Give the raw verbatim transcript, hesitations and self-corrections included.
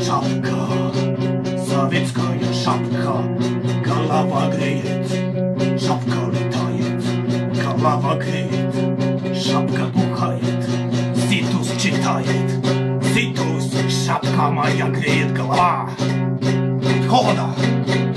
Шапка, советская шапка, голова греет, шапка летает, голова греет, шапка бухает, Зитус читает, Зитус, шапка моя греет голова. От холода